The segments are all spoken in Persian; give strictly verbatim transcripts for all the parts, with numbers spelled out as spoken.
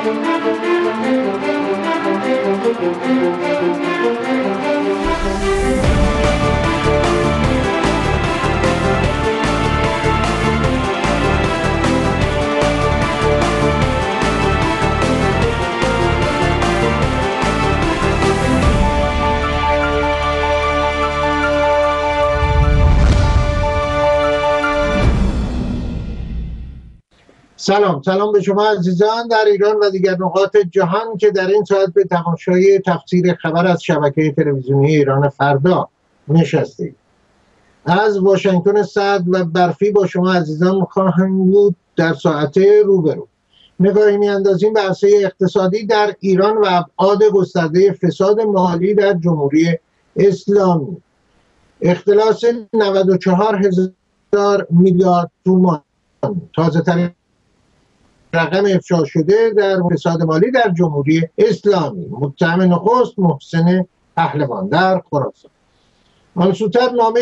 سلام سلام به شما عزیزان در ایران و دیگر نقاط جهان که در این ساعت به تماشای تفسیر خبر از شبکه تلویزیونی ایران فردا نشستید. از واشنگتن سرد و برفی با شما عزیزان خواهیم بود در ساعت روبرو. نگاهی میاندازیم به عرصه اقتصادی در ایران و ابعاد گسترده فساد مالی در جمهوری اسلامی. اختلاس نود و چهار هزار میلیارد تومان، تازه ترین رقم افشا شده در فساد مالی در جمهوری اسلامی. متهم نخست محسن پهلوان در خراسان. آن سوتر نامه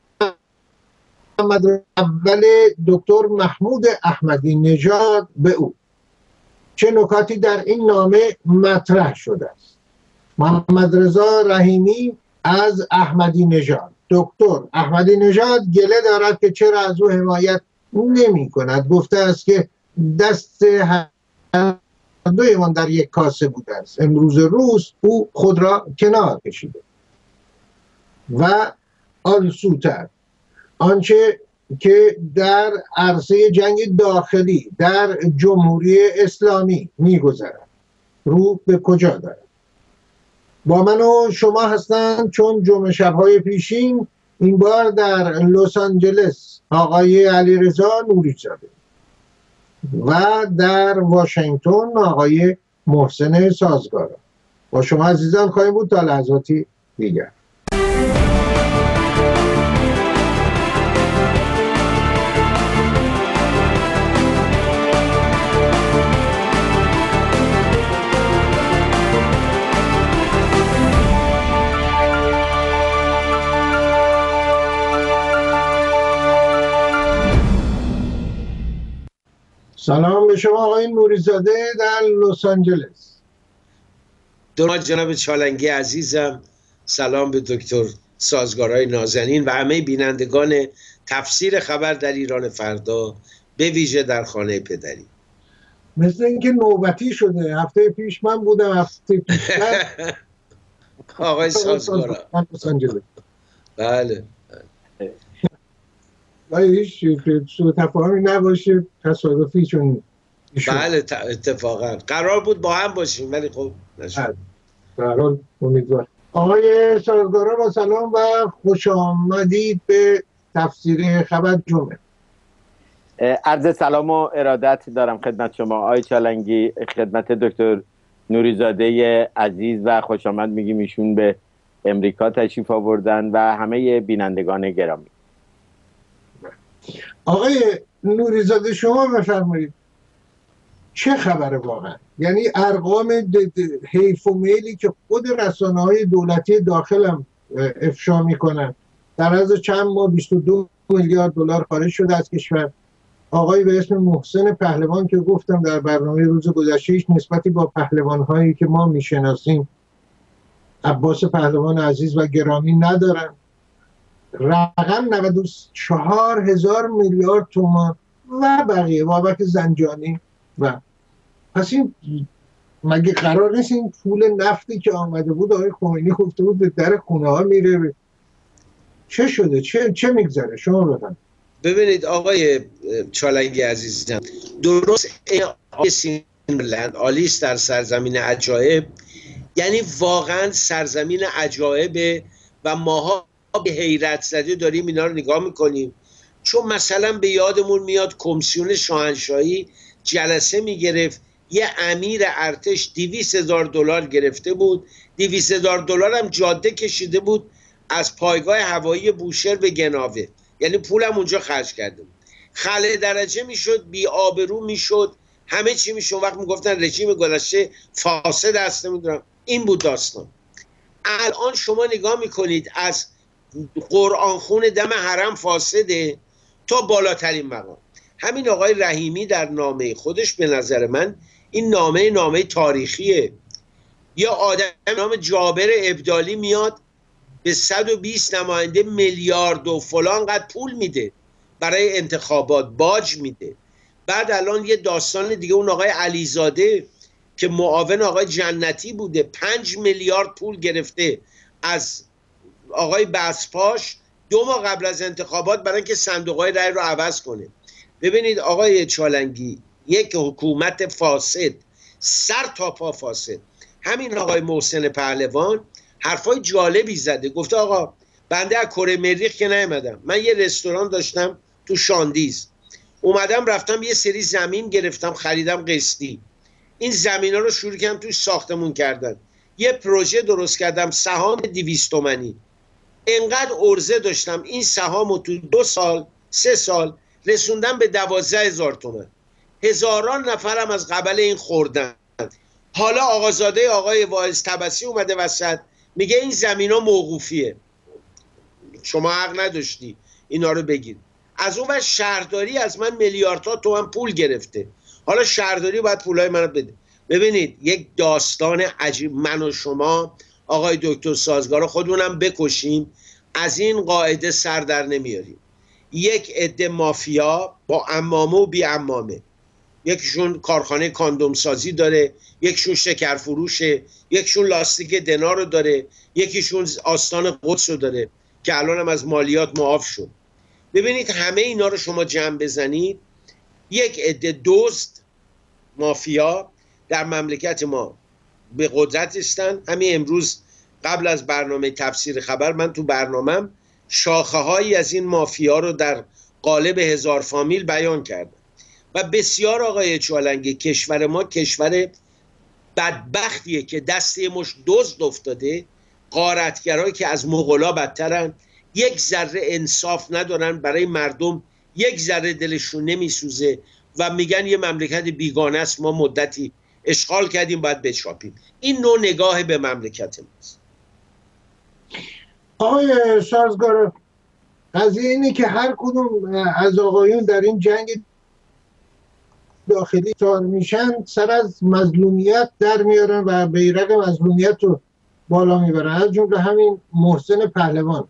محمد اول دکتر محمود احمدی نژاد به او. چه نکاتی در این نامه مطرح شده است؟ محمد رضا رحیمی از احمدی نژاد: دکتر احمدی نژاد گله دارد که چرا از او حمایت نمی کند. گفته است که دست هر دویمان در یک کاسه بوده است. امروز روز او خود را کنار کشیده. و آلسوتر آنچه که در عرصه جنگ داخلی در جمهوری اسلامی میگذرد رو به کجا دارد؟ با من و شما هستند چون جمعه شب‌های پیشین این بار در لس آنجلس آقای علیرضا نوری‌زاده و در واشنگتن آقای محسن سازگارا. با شما عزیزان خواهیم بود تا لحظاتی دیگر. سلام به شما آقای نوری‌زاده در لس آنجلس. درود جناب چالنگی عزیزم. سلام به دکتر سازگارای نازنین و همه بینندگان تفسیر خبر در ایران فردا، به ویژه در خانه پدری. مثل اینکه نوبتی شده. هفته پیش من بودم، هفته پیش آقای سازگارا. بله ولی هیچ سوء تفاهمی نباشه، تصادفی چون بله اتفاقا قرار بود با هم باشیم ولی خب نشد. قرار امیدوار. آقای سازگارا با سلام و خوش آمدید به تفسیر خبر جمعه. عرض سلام و ارادت دارم خدمت شما آقای چالنگی، خدمت دکتر نوری‌زاده عزیز و خوش آمد میگیم. ایشون به امریکا تشریف آوردن و همه بینندگان گرامی. آقای نوری‌زاده شما بفرمایید چه خبره واقعا؟ یعنی ارقام حیف و میلی که خود رسانه‌های دولتی داخل هم افشا میکنن، در از چند ماه بیست و دو میلیارد دلار خارج شده از کشور. آقای به اسم محسن پهلوان که گفتم در برنامه روز گذشته هیچ نسبتی با پهلوان‌هایی که ما میشناسیم، عباس پهلوان عزیز و گرامی، ندارن. رقم نود و چهار هزار میلیارد تومان و بقیه بابک زنجانی. و پس این مگه قرار نیست این پول نفتی که آمده بود آقای خمینی گفته بود به در خونه ها میره؟ چه شده؟ چه چه میگذره؟ شما بفرمایید. ببینید آقای چالنگی عزیزم، درست آقای سینرلند آلیس در سرزمین عجایب، یعنی واقعا سرزمین عجایبه و ماها به حیرت زده داریم اینا رو نگاه میکنیم. چون مثلا به یادمون میاد کمیسیون شاهنشاهی جلسه میگرفت، یه امیر ارتش دویست هزار دلار گرفته بود، دویست هزار دلار هم جاده کشیده بود از پایگاه هوایی بوشهر به گناوه، یعنی پولم اونجا خرج کرده بود. خلع درجه میشد، بی آبرو میشد، همه چی میشد. وقت میگفتن رژیم گذشته فاسد است، نمیدونم. این بود داستان. الان شما نگاه میکنید از قرآن خون دم حرم فاسده تا بالاترین مقام. همین آقای رحیمی در نامه خودش به نظر من این نامه نامه تاریخیه. یه آدم نام جابر ابدالی میاد به صد و بیست نماینده میلیارد و فلان قد پول میده برای انتخابات، باج میده. بعد الان یه داستان دیگه، اون آقای علیزاده که معاون آقای جنتی بوده پنج میلیارد پول گرفته از آقای بسپاش دو ماه قبل از انتخابات برای اینکه صندوقهای رای رو عوض کنه. ببینید آقای چالنگی، یک حکومت فاسد، سر تا پا فاسد. همین آقای محسن پهلوان حرفای جالبی زده، گفته آقا بنده از کره مریخ که نیومدم، من یه رستوران داشتم تو شاندیز، اومدم رفتم یه سری زمین گرفتم خریدم قسطی، این زمینا رو شروع کردم توش ساختمون کردن، یه پروژه درست کردم سهام دویست تومانی، انقدر عرضه داشتم این سهامو تو دو سال سه سال رسوندم به دوازده هزار تومن، هزاران نفرم از قبل این خوردن. حالا آقازاده آقای واعظ طبسی اومده وسط میگه این زمینا موقوفیه، شما حق نداشتی اینا رو بگیر. از اون وقت شهرداری از من میلیاردها تومن پول گرفته، حالا شهرداری باید پولای منو بده. ببینید یک داستان عجیب. من و شما آقای دکتر سازگار خودمونم بکشیم از این قاعده سر در نمیاریم. یک عده مافیا با عمامه و بی عمامه، یکیشون کارخانه کاندوم سازی داره، یکیشون شکر فروشه، یکیشون لاستیک دنا رو داره، یکیشون آستان قدس رو داره که الان هم از مالیات معاف شد. ببینید همه اینا رو شما جمع بزنید، یک عده دزد مافیا در مملکت ما به قدرت هستن. همین امروز قبل از برنامه تفسیر خبر من تو برنامه‌ام شاخه هایی از این مافیا رو در قالب هزار فامیل بیان کردم. و بسیار آقای چالنگی کشور ما کشور بدبختیه که دست مش دزد افتاده، غارتگرایی که از مغولا بدترن، یک ذره انصاف ندارن برای مردم، یک ذره دلشون نمیسوزه و میگن یه مملکت بیگانه است، ما مدتی اشغال کردیم باید بچاپیم. این نوع نگاه به مملکت ماست. آقای سازگار، قضیه اینه که هر کدوم از آقایون در این جنگ داخلی سوار میشن سر از مظلومیت در میارن و بیرق مظلومیت رو بالا میبرن، از جمله همین محسن پهلوان.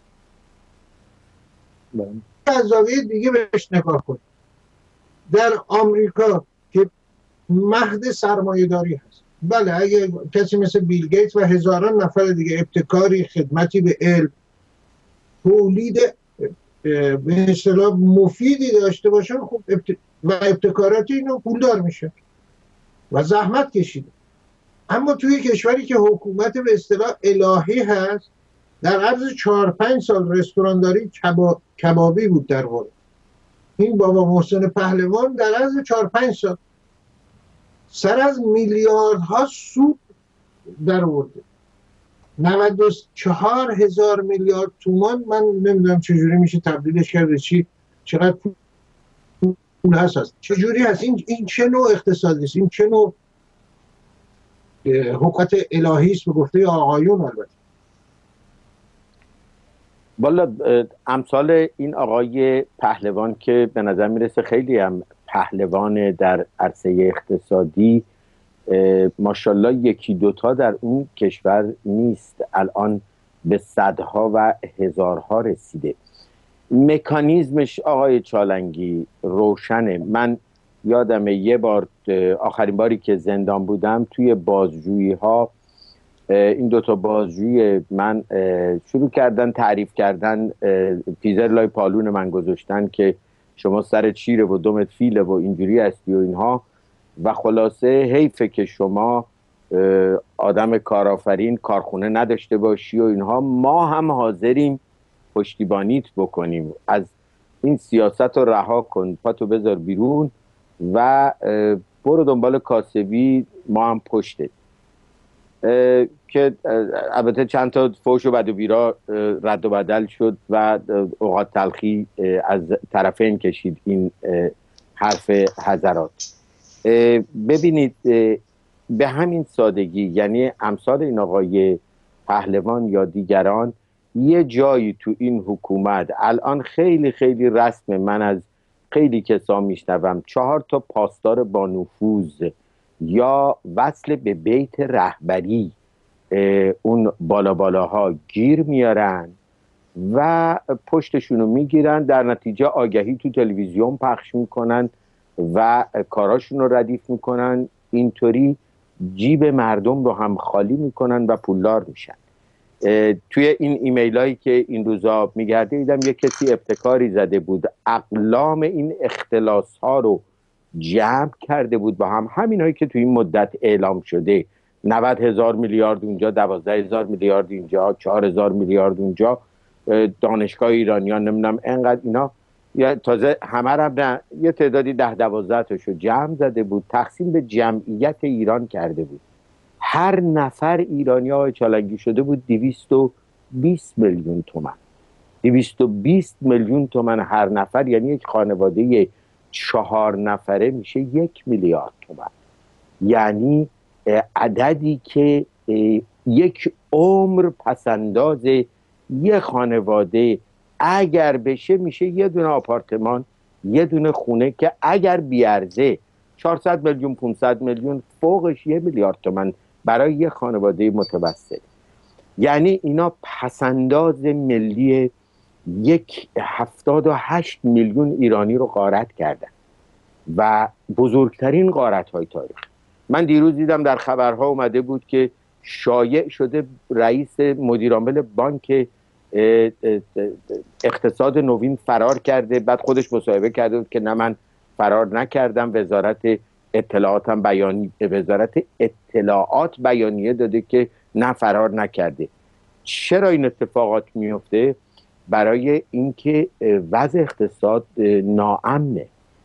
از زاویه دیگه بهش نگاه کن. در آمریکا که مهد سرمایه داری هست، بله اگه کسی مثل بیل گیتس و هزاران نفر دیگه ابتکاری، خدمتی به علم، تولید به اصطلاح مفیدی داشته باشن، خب ابت... و ابتکارات اینو پولدار میشه و زحمت کشیده. اما توی کشوری که حکومت به اصطلاح الهی هست، در عرض چهار پنج سال رستورانداری کبا... کبابی بود در واقع. این بابا محسن پهلوان در عرض چهار پنج سال سر از میلیاردها سود در آورده. نود و چهار هزار میلیارد تومان، من نمیدونم چجوری میشه تبدیلش کرد چی، چقدر پول هست هست چجوری هست این این چه نوع اقتصادی است؟ این چه نوع حکومت الهی است به گفته آقایون؟ البته والا امثال این آقای پهلوان که به نظر میرسه خیلی هم پهلوان در عرصه اقتصادی، ماشاءالله یکی دوتا در اون کشور نیست، الان به صدها و هزارها رسیده. مکانیزمش آقای چالنگی روشنه. من یادمه یه بار، آخرین باری که زندان بودم، توی بازجویی ها این دوتا بازجوی من شروع کردن تعریف کردن، تیزر لای پالون من گذاشتن که شما سر چیره و دمت فیله و اینجوری هستی و اینها، و خلاصه حیفه که شما آدم کارآفرین کارخونه نداشته باشی و اینها، ما هم حاضریم پشتیبانیت بکنیم، از این سیاست رو رها کن، پاتو بذار بیرون و برو دنبال کاسبی، ما هم پشتت. که البته چند تا فوش و بد و بیرا رد و بدل شد و اوقات تلخی از طرفین کشید این حرف حضرات. ببینید به همین سادگی، یعنی امثال این آقای پهلوان یا دیگران یه جایی تو این حکومت الان خیلی خیلی رسم، من از خیلی کسا میشنوم چهار تا پاسدار با نفوذ یا وصل به بیت رهبری اون بالا بالاها گیر میارن و پشتشون رو میگیرن، در نتیجه آگهی تو تلویزیون پخش میکنن و کاراشون رو ردیف میکنن، اینطوری جیب مردم رو هم خالی میکنن و پولدار میشن. توی این ایمیل هایی که این روزا میگرده دیدم یک کسی ابتکاری زده بود، اقلام این اختلاس ها رو جمع کرده بود با هم، همین هایی که توی این مدت اعلام شده، نود هزار میلیارد اونجا، دوازده هزار میلیارد اینجا، چهار هزار میلیارد اونجا، دانشگاه ایرانیان نمیدونم انقدر اینا، یا تازه همه رو نه، یه تعدادی ده دوازده تاشو جمع زده بود، تقسیم به جمعیت ایران کرده بود. هر نفر ایرانی های چالنگی شده بود دویست و بیست میلیون تومان. دویست و بیست میلیون تومان هر نفر، یعنی یک خانواده چهار نفره میشه یک میلیارد تومان. یعنی عددی که یک عمر پسنداز یه خانواده اگر بشه میشه یه دونه آپارتمان، یه دونه خونه که اگر بیارزه چهارصد میلیون پانصد میلیون، فوقش یه میلیارد تومان برای یه خانواده متوسط. یعنی اینا پسنداز ملی یک هفتاد و هشت میلیون ایرانی رو غارت کردن و بزرگترین غارت های تاریخ. من دیروز دیدم در خبرها اومده بود که شایع شده رئیس مدیرعامل بانک اقتصاد نوین فرار کرده، بعد خودش مصاحبه کرده بود که نه من فرار نکردم، وزارت اطلاعاتم بیانی وزارت اطلاعات بیانیه داده که نه فرار نکرده. چرا این اتفاقات میفته؟ برای اینکه وضع اقتصاد ناامنه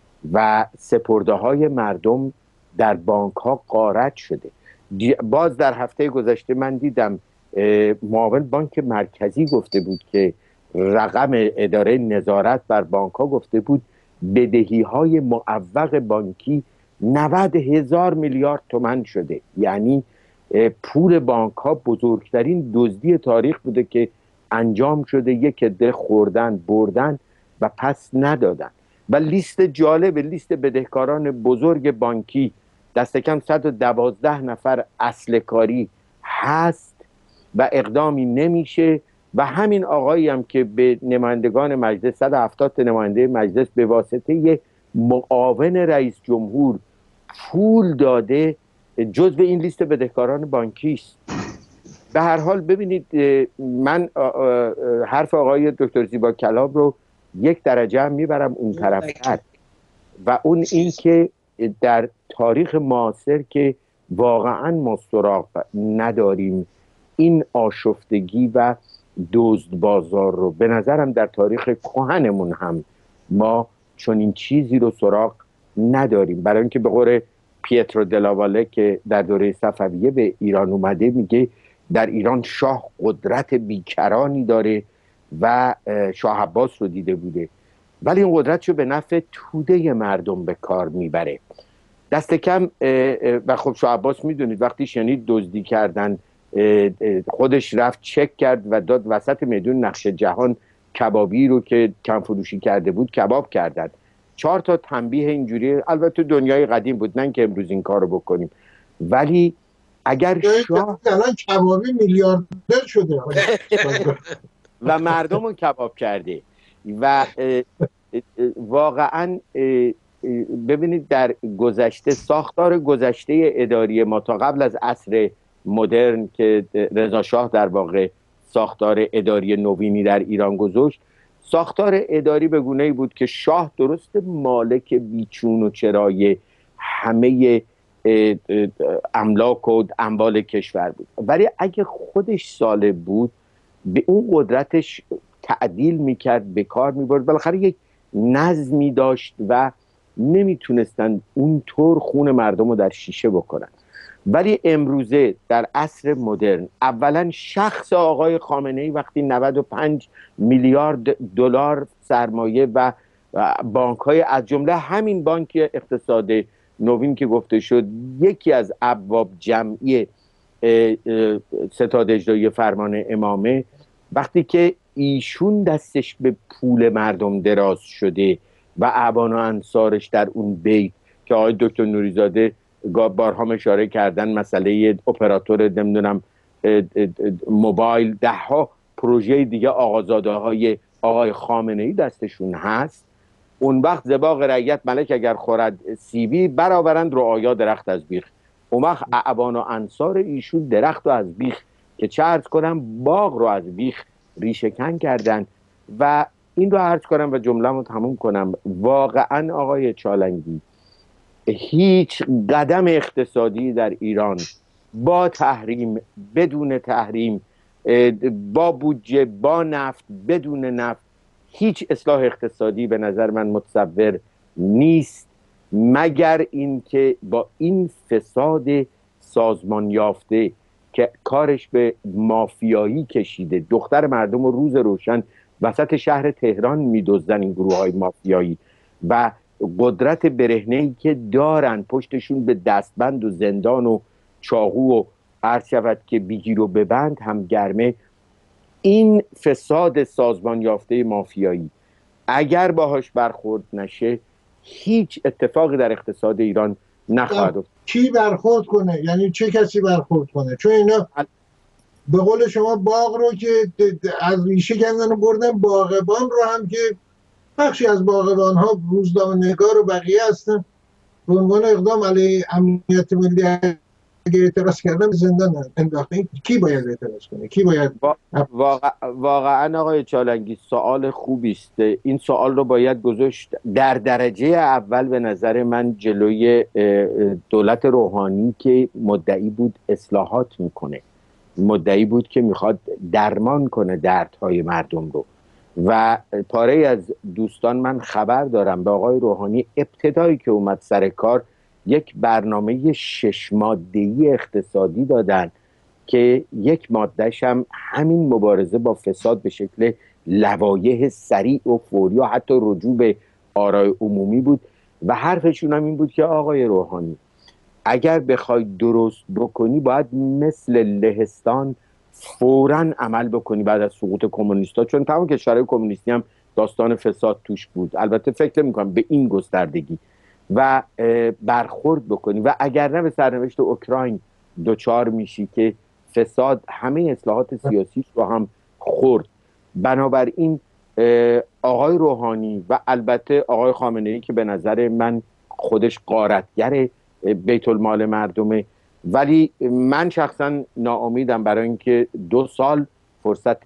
و سپرده های مردم در بانک ها غارت شده. باز در هفته گذشته من دیدم معاون بانک مرکزی گفته بود که رقم اداره نظارت بر بانک ها گفته بود بدهی های معوق بانکی نود هزار میلیارد تومان شده. یعنی پول بانک ها بزرگترین دزدی تاریخ بوده که انجام شده، یک عده خوردن بردن و پس ندادن. و لیست جالب، لیست بدهکاران بزرگ بانکی دست کم صد و دوازده نفر اصل کاری هست و اقدامی نمیشه. و همین آقایی هم که به نمایندگان مجلس، صد و هفتاد نماینده مجلس به واسطه یه معاون رئیس جمهور پول داده، جزو این لیست بدهکاران بانکی است. به هر حال ببینید، من حرف آقای دکتر زیبا کلاب رو یک درجه هم میبرم اون طرفتر و اون این که در تاریخ معاصر که واقعا ما سراغ نداریم این آشفتگی و دزد بازار رو، به نظرم در تاریخ کهنمون هم ما چون این چیزی رو سراغ نداریم. برای اینکه به قول پیترو دلاواله که در دوره صفویه به ایران اومده میگه در ایران شاه قدرت بیکرانی داره و شاه عباس رو دیده بوده، ولی این قدرت رو به نفع توده مردم به کار میبره. دست کم و خب شاه عباس میدونید وقتی شنید دزدی کردن خودش رفت چک کرد و داد وسط میدون نقش جهان کبابی رو که کم فروشی کرده بود کباب کردن. چهار تا تنبیه اینجوری، البته دنیای قدیم بود نه که امروز این کار رو بکنیم، ولی اگر شاه الان کبابی میلیاردر شده و مردم رو کباب کرده و واقعا ببینید در گذشته ساختار گذشته اداری ما تا قبل از عصر مدرن که رضا شاه در واقع ساختار اداری نوینی در ایران گذاشت، ساختار اداری به گونه‌ای بود که شاه درست مالک بیچون و چرای همه املاک و اموال کشور بود، ولی اگه خودش سالب بود به اون قدرتش تعدیل میکرد، به کار میبرد، بالاخره یک نظمی داشت و نمیتونستن اونطور خون مردم رو در شیشه بکنن. ولی امروزه در عصر مدرن اولا شخص آقای خامنه‌ای وقتی نود و پنج میلیارد دلار سرمایه و بانک‌های از جمله همین بانک اقتصاد نوین که گفته شد یکی از ابواب جمعی ستاد اجرایی فرمان امامه، وقتی که ایشون دستش به پول مردم دراز شده و اعوان و انصارش در اون بیت که آقای دکتر نوریزاده بارها اشاره کردن مسئله اپراتور نمیدونم موبایل، ده ها پروژه دیگه آقازاده های آقای خامنه ای دستشون هست. اون وقت زباق رعیت ملک اگر خورد سیبی برآورند رعایا درخت از بیخ. اون وقت اعوان و انصار ایشون درخت رو از بیخ که چه عرض کنم باغ رو از بیخ ریشه کن کردن. و این رو عرض کنم و جمله رو تموم کنم، واقعا آقای چالنگی هیچ قدم اقتصادی در ایران با تحریم، بدون تحریم، با بودجه، با نفت، بدون نفت، هیچ اصلاح اقتصادی به نظر من متصور نیست، مگر اینکه با این فساد سازمان یافته که کارش به مافیایی کشیده، دختر مردم رو روز روشن وسط شهر تهران میدزدن این گروه های مافیایی و قدرت برهنه‌ای که دارن، پشتشون به دستبند و زندان و چاقو و عرض شود که بگیر و ببند هم گرمه. این فساد سازمان یافته مافیایی اگر باهاش برخورد نشه هیچ اتفاقی در اقتصاد ایران نخواهد افتاد. کی برخورد کنه؟ یعنی چه کسی برخورد کنه؟ چون اینا به قول شما باغ رو که از ریشه کندن و بردن، باغبان رو هم که بخشی از باغبان ها روزنامه‌نگار و بقیه هستن به عنوان اقدام علیه امنیت ملی اگه اعتراض کردن به زندان انداخته. کی باید اعتراض کنه؟ کی باید واقع... واقعا آقای چالنگی سوال خوبی است. این سوال رو باید گذاشت در درجه اول به نظر من جلوی دولت روحانی که مدعی بود اصلاحات میکنه، مدعی بود که میخواد درمان کنه دردهای مردم رو. و پاره از دوستان من خبر دارم به آقای روحانی ابتدایی که اومد سر کار یک برنامه شش ماده‌ای اقتصادی دادن که یک مادهش هم همین مبارزه با فساد به شکل لوایح سریع و فوری و حتی رجوع به آرای عمومی بود. و حرفشون هم این بود که آقای روحانی اگر بخوای درست بکنی باید مثل لهستان فوراً عمل بکنی بعد از سقوط کمونیستا، چون تمام کشورهای کمونیستی هم داستان فساد توش بود، البته فکر میکنم به این گستردگی، و برخورد بکنی و اگر نه به سرنوشت اوکراین دوچار میشی که فساد همه اصلاحات سیاسیش رو هم خورد. بنابراین آقای روحانی و البته آقای خامنه ای که به نظر من خودش غارتگر بیت المال مردمه، ولی من شخصا ناامیدم برای اینکه دو سال فرصت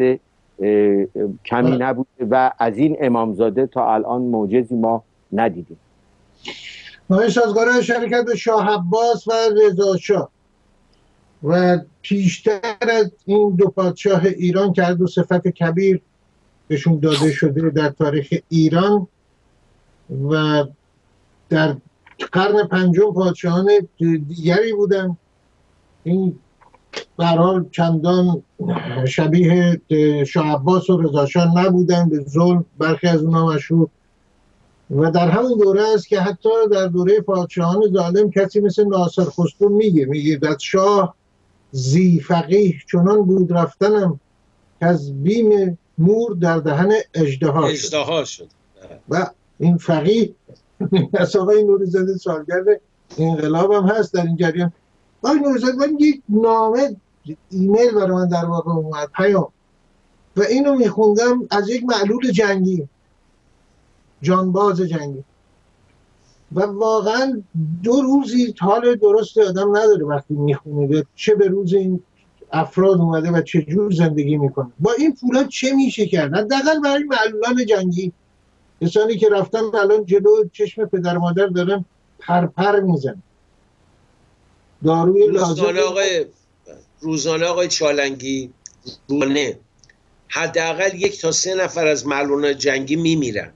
کمی نبود و از این امامزاده تا الان معجزی ما ندیدیم. نمای سازگاران شرکت به شاه عباس و رضا شاه و پیشتر از این دو پادشاه ایران که دو صفت کبیر بهشون داده شده در تاریخ ایران و در قرن پنجم پادشاهان دیگری بودن، این به هر حال چندان شبیه شاه عباس و رضا شاه نبودن، به ظلم برخی از اونها مشهور. و در همون دوره است که حتی در دوره پادشاهان ظالم کسی مثل ناصر خسرو میگه میگه در شاه زی فقیه چنان بود رفتنم که از بیم مور در دهن اژدها اژدها شد. و این فقیه از آقای نوری‌زاده سالگرد انقلاب هم هست در این جریان. آقای نوری‌زاده من یک نامه ایمیل برای من در واقع اومد، پیام، و اینو میخوندم از یک معلول جنگی، جانباز جنگی، و واقعا دو روزی حال درست آدم نداره وقتی میخونه چه به روز این افراد اومده و چه جور زندگی میکنه. با این پولا چه میشه کرد؟ حداقل برای معلولان جنگی، کسانی که رفتن الان جلو چشم پدر مادر دارن پرپر میزن داروی لازم. روزانه آقای روزانه آقای چالنگی روزانه حداقل یک تا سه نفر از معلولان جنگی میمیرن.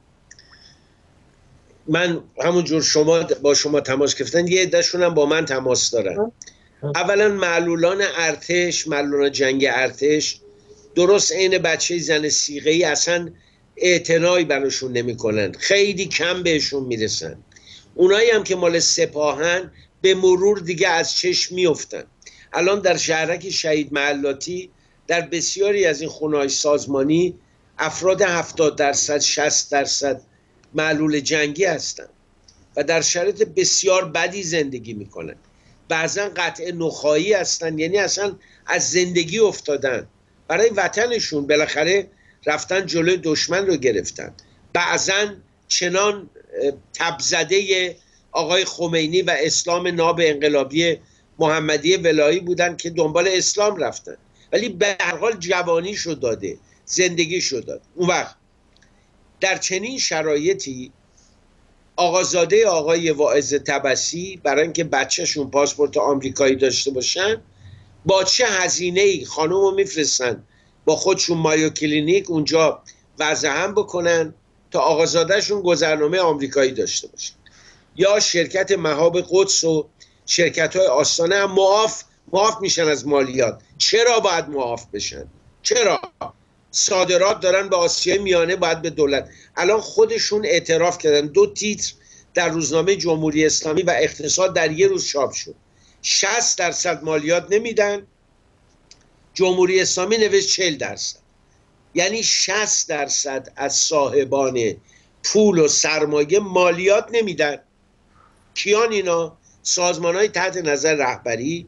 من همونجور شما با شما تماس گرفتن، یه عده‌شون هم با من تماس دارن. اولا معلولان ارتش، معلولان جنگ ارتش درست عین بچه زن صیغه‌ای اصلا اعتنایی براشون نمی‌کنن، خیلی کم بهشون میرسن. اونایی هم که مال سپاهن به مرور دیگه از چشم میافتن. الان در شهرک شهید محلاتی در بسیاری از این خونه‌های سازمانی افراد هفتاد درصد شصت درصد معلول جنگی هستن و در شرایط بسیار بدی زندگی میکنن. بعضا قطع نخایی هستن، یعنی اصلا از زندگی افتادن برای وطنشون، بالاخره رفتن جلوی دشمن رو گرفتن. بعضا چنان تبزده آقای خمینی و اسلام ناب انقلابی محمدی ولایی بودن که دنبال اسلام رفتن، ولی به هر حال جوانی شو داده، زندگی شو داد. اون وقت در چنین شرایطی آقازاده آقای واعظ طبسی برای اینکه بچهشون پاسپورت آمریکایی داشته باشن، با چه هزینه‌ای خانم رو میفرستن با خودشون مایو کلینیک اونجا وضع هم بکنن تا آقازادهشون گذرنامه آمریکایی داشته باشن. یا شرکت مهاب قدس و شرکت های آستانه هم معاف معاف میشن از مالیات. چرا باید معاف بشن؟ چرا؟ صادرات دارن به آسیای میانه، باید به دولت. الان خودشون اعتراف کردن، دو تیتر در روزنامه جمهوری اسلامی و اقتصاد در یه روز چاپ شد. شصت درصد مالیات نمیدن، جمهوری اسلامی نوشت چهل درصد. یعنی شصت درصد از صاحبان پول و سرمایه مالیات نمیدن. کیان اینا؟ سازمان های تحت نظر رهبری،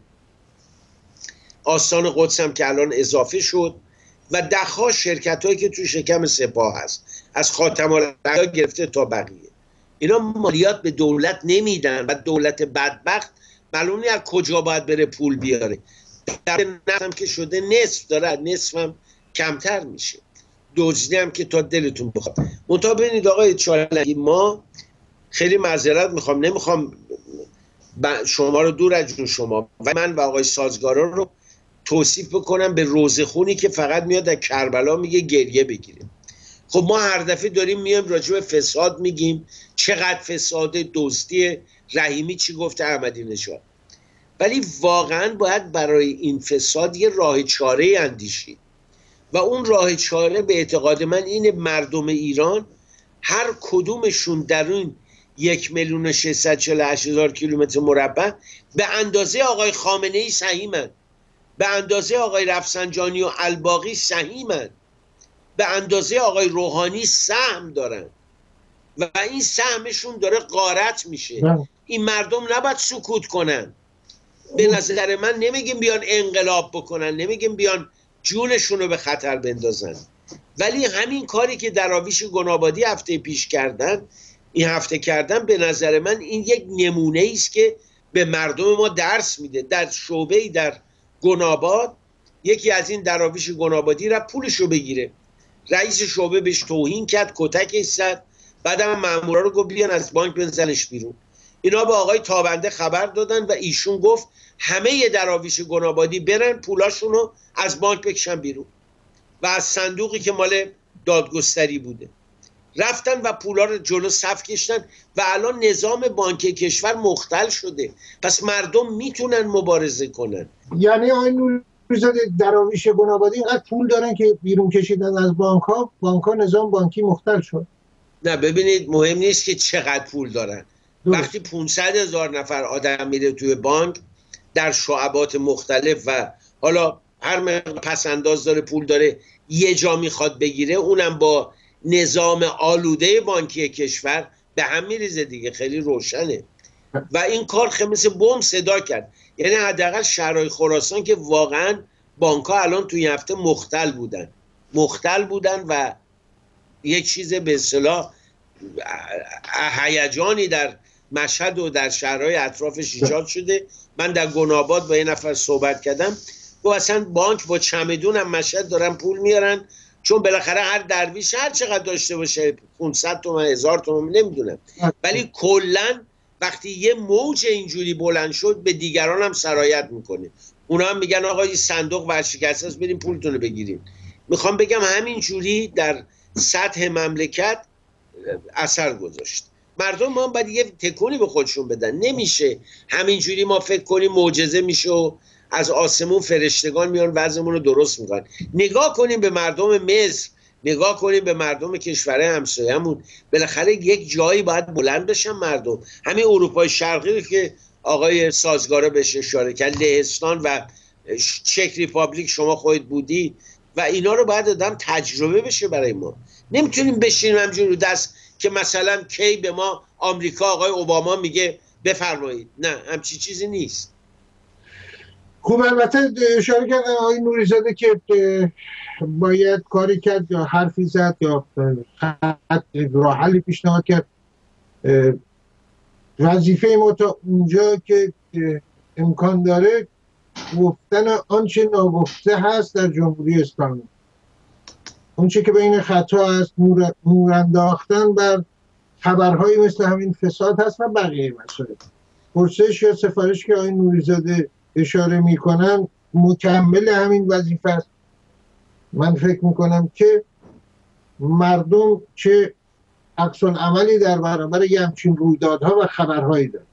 آستان قدس هم که الان اضافه شد و ده‌ها شرکت هایی که تو شکم سپاه هست، از خاتم الانبیا گرفته تا بقیه. اینا مالیات به دولت نمیدن و دولت بدبخت معلوم نیست از کجا باید بره پول بیاره. در نفت هم که شده نصف داره، نصف هم کمتر میشه. دزدی هم که تا دلتون بخواد. منتها ببینید آقای چالنگی، ما خیلی معذرت میخوام، نمیخوام شما رو دور از جون شما و من و آقای سازگارا رو توصیف بکنم به روزخونی که فقط میاد در کربلا میگه گریه بگیریم. خب ما هر دفعه داریم میایم راجع به فساد میگیم، چقدر فساد، دزدی، رحیمی چی گفته احمدی نژاد، ولی واقعا باید برای این فساد یه راه چاره اندیشید و اون راه چاره به اعتقاد من اینه مردم ایران هر کدومشون در اون یک میلیون و ششصد و چهل و هشت هزار کیلومتر مربع به اندازه آقای خامنه ای سهیمن، به اندازه آقای رفسنجانی و الباقی سهیمن، به اندازه آقای روحانی سهم دارن و این سهمشون داره غارت میشه. این مردم نباید سکوت کنن. به نظر من نمیگیم بیان انقلاب بکنن، نمیگیم بیان جونشون رو به خطر بندازن، ولی همین کاری که دراویش گنابادی هفته پیش کردن، این هفته کردن، به نظر من این یک نمونه است که به مردم ما درس میده. در شعبه‌ای در گناباد یکی از این دراویش گنابادی را پولشو بگیره، رئیس شعبه بهش توهین کرد، کتکش زد، بعدم مامورا رو گفت بیان از بانک بنزنش بیرون. اینا به آقای تابنده خبر دادن و ایشون گفت همه دراویش گنابادی برن پولاشون رو از بانک بکشن بیرون و از صندوقی که مال دادگستری بوده رفتن و پولا رو جلو صف کشتن و الان نظام بانکی کشور مختل شده. پس مردم میتونن مبارزه کنن. یعنی آقای نوریزاده دراویش گنابادی اینقدر پول دارن که بیرون کشیدن از بانک ها، بانک ها نظام بانکی مختل شد. نه ببینید، مهم نیست که چقدر پول دارن. دوست. وقتی پانصد هزار نفر آدم میره توی بانک در شعبات مختلف و حالا هر پس انداز داره پول داره یه جا میخواد بگیره، اونم با نظام آلوده بانکی کشور به هم میریزه دیگه، خیلی روشنه. و این کار خیلی مثل بم صدا کرد. یعنی حداقل شهرهای خراسان که واقعا بانک ها الان توی هفته مختل بودن مختل بودن و یک چیز به اصطلاح هیجانی در مشهد و در شهرهای اطرافش ایجاد شده. من در گناباد با یه نفر صحبت کردم و اصلا بانک با چمدون هم مشهد دارن پول میارن، چون بالاخره هر درویش هر چقدر داشته باشه، پانصد تومن، هزار تومن، نمیدونم، ولی کلا وقتی یه موج اینجوری بلند شد به دیگران هم سرایت میکنه. اونا هم میگن آقا این صندوق ورشکسته است، بریم پولتون رو بگیریم. میخوام بگم همین جوری در سطح مملکت اثر گذاشت. مردم ما باید یه تکونی به خودشون بدن. نمیشه همینجوری ما فکر کنیم معجزه میشه و از آسمون فرشتگان میان وضعمون رو درست میکنن. نگاه کنیم به مردم مصر، نگاه کنیم به مردم کشور همسایه‌مون. بالاخره یک جایی باید بلند بشن مردم. همین اروپای شرقی که آقای سازگارا بهش اشاره کرد، لهستان و چک ریپابلیک شما خودت بودی و اینا رو باید آدم تجربه بشه برای ما. نمیتونیم بشینیم همجوری رو دست که مثلا کی به ما آمریکا آقای اوباما میگه بفرمایید. نه، همچی چیزی نیست. خوب البته اشاره کردن آقای نوریزاده که باید کاری کرد یا حرفی زد یا خط راه حلی پیشنهاد کرد. وظیفه ما تا اونجا که امکان داره گفتن آنچه ناگفته هست در جمهوری اسلامی، اونچه که بین خطا هست، نور, نور انداختن بر خبرهایی مثل همین فساد هست و بقیه مسائل. پرسش یا سفارش که آقای نوریزاده اشاره میکنن مکمل همین وظیفه است. من فکر میکنم که مردم چه عکس العملی در برابر یه همچین رویدادها و خبرهایی دارن.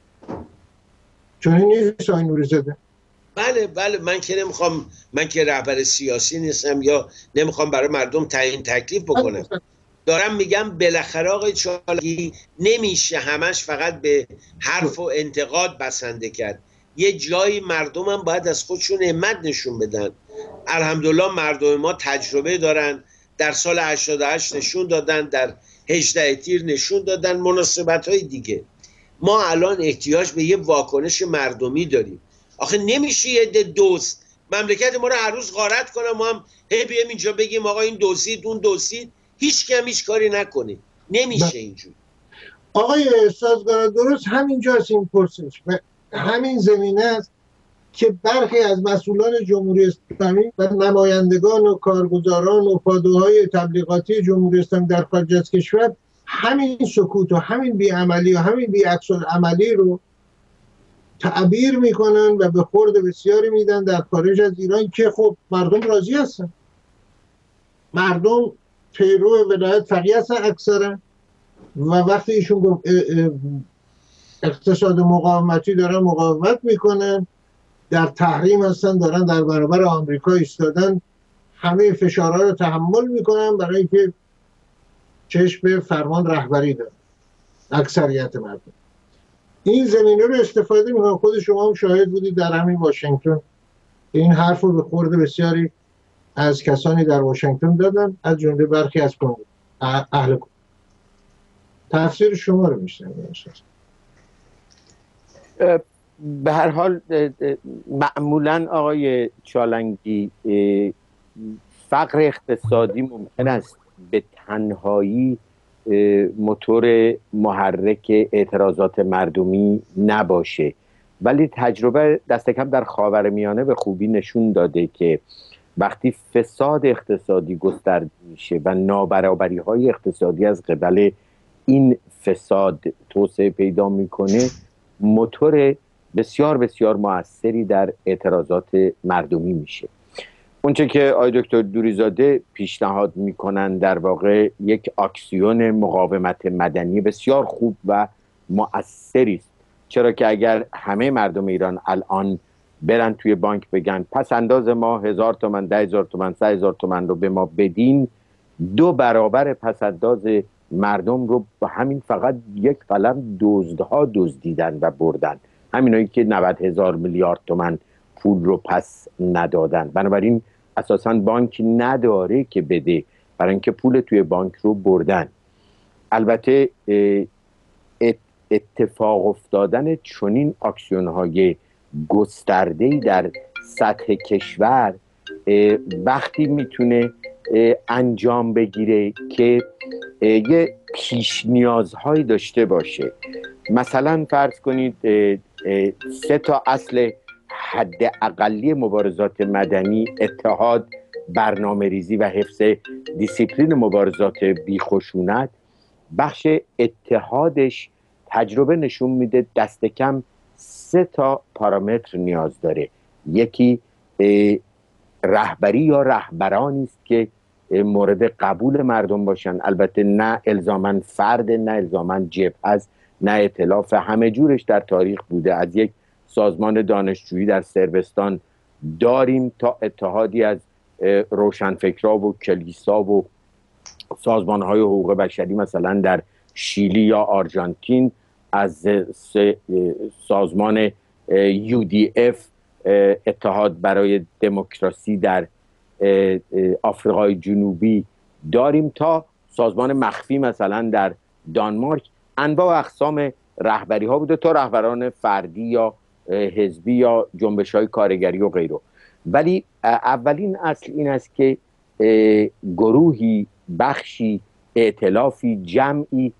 چون این نیست آقای نوریزاده؟ بله بله، من که نمیخوام، من که رهبر سیاسی نیستم یا نمیخوام برای مردم تعیین تکلیف بکنم. دارم میگم بالاخره آقای چالنگی نمیشه همش فقط به حرف و انتقاد بسنده کرد. یه جایی مردم هم باید از خودشون همت نشون بدن. الحمدلله مردم ما تجربه دارن، در سال هشتاد و هشت نشون دادن، در هجده تیر نشون دادن، مناسبت های دیگه. ما الان احتیاج به یه واکنش مردمی داریم. آخه نمیشه یه ده دوست مملکت ما رو هر روز غارت کنه، ما هم هی بیایم اینجا بگیم آقا این دوزید اون دوزید، هیچ کم هیچ کاری نکنه. نمیشه اینجور. آقای سازگار درست همینجاست این پرسش و همین زمینه است که برخی از مسئولان جمهوری اسلامی و نمایندگان و کارگزاران و پادوهای تبلیغاتی جمهوری اسلامی در خارج از کشور همین سکوت و همین بیعملی و همین بیعکس العملی رو تعبیر میکنن و به خورد بسیاری میدن در خارج از ایران که خب مردم راضی هستن. مردم پیرو ولایت فقیه هستن اکثرا و وقتی ایشون گفت اقتصاد مقاومتی دارن مقاومت میکنن، در تحریم هستن، دارن در برابر آمریکا ایستادن، همه فشارها رو تحمل میکنن برای اینکه چشم به فرمان رهبری دارن اکثریت مردم. این زمینه رو استفاده میکنن. خود شما هم شاهد بودید در همین واشنگتن این حرف رو به خورد بسیاری از کسانی در واشنگتن دادن، از جمله برخی از کنگره اهل کنگره. تفسیر شما رو میشنم. به هر حال معمولا آقای چالنگی فقر اقتصادی ممکن است به تنهایی موتور محرک اعتراضات مردمی نباشه، ولی تجربه دست کم در خاورمیانه به خوبی نشون داده که وقتی فساد اقتصادی گسترده میشه و نابرابری های اقتصادی از قبل این فساد توسعه پیدا میکنه، موتور بسیار بسیار موثری در اعتراضات مردمی میشه. اونچه که آقای دکتر نوریزاده پیشنهاد میکنن در واقع یک اکسیون مقاومت مدنی بسیار خوب و مؤثری است، چرا که اگر همه مردم ایران الان برن توی بانک بگن پس انداز ما هزار تومن، ده هزار تومن، سه هزار تومن رو به ما بدین، دو برابر پس انداز مردم رو با همین فقط یک قلم دزدها دزدیدن و بردن، همینایی که نود هزار میلیارد تومن پول رو پس ندادن. بنابراین اساساً بانک نداره که بده، برای اینکه پول توی بانک رو بردن. البته اتفاق افتادن چنین اکسیون‌های گسترده‌ای در سطح کشور وقتی میتونه انجام بگیره که یه پیش نیازهایی داشته باشه. مثلا فرض کنید سه تا اصل حد اقلی مبارزات مدنی، اتحاد، برنامه ریزی و حفظ دیسیپلین مبارزات بیخشونت، بخش اتحادش تجربه نشون میده دست کم سه تا پارامتر نیاز داره. یکی رهبری یا رهبرانی است که مورد قبول مردم باشن، البته نه الزاماً فرد، نه الزاماً جبهه است، نه ائتلاف، همه جورش در تاریخ بوده. از یک سازمان دانشجویی در صربستان داریم تا اتحادی از روشنفکرها و کلیسا و سازمان‌های حقوق بشری مثلا در شیلی یا آرژانتین، از سازمان یو دی اف اتحاد برای دموکراسی در آفریقای جنوبی داریم تا سازمان مخفی مثلا در دانمارک. انواع و اقسام رهبری ها بوده تا رهبران فردی یا حزبی یا جنبش‌های کارگری و غیره. ولی اولین اصل این است که گروهی، بخشی، ائتلافی، جمعی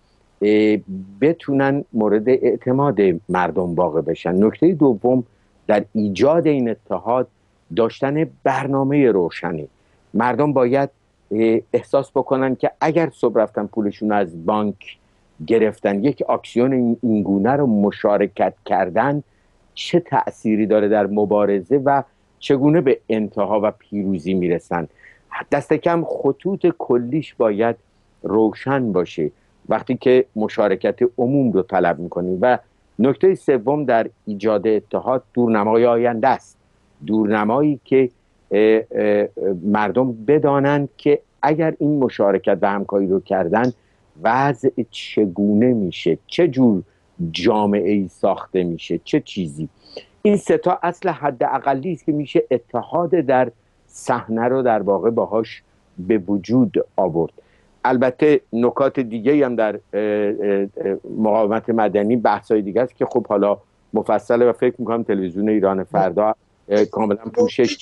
بتونن مورد اعتماد مردم واقع بشن. نکته دوم در ایجاد این اتحاد داشتن برنامه روشنی. مردم باید احساس بکنن که اگر صبح رفتن پولشون از بانک گرفتن، یک آکسیون اینگونه رو مشارکت کردن چه تأثیری داره در مبارزه و چگونه به انتها و پیروزی میرسن. دست کم خطوط کلیش باید روشن باشه وقتی که مشارکت عموم رو طلب میکنیم. و نکته سوم در ایجاد اتحاد دورنمای آینده است. دورنمایی که اه اه مردم بدانند که اگر این مشارکت و همکاری رو کردن وضع چگونه میشه، چه جور جامعه‌ای ساخته میشه، چه چیزی. این سه تا اصل حداقلی است که میشه اتحاد در صحنه رو در واقع باهاش به وجود آورد. البته نکات دیگه هم در مقاومت مدنی بحثای دیگه است که خب حالا مفصله و فکر میکنم تلویزیون ایران فردا کاملا پوشش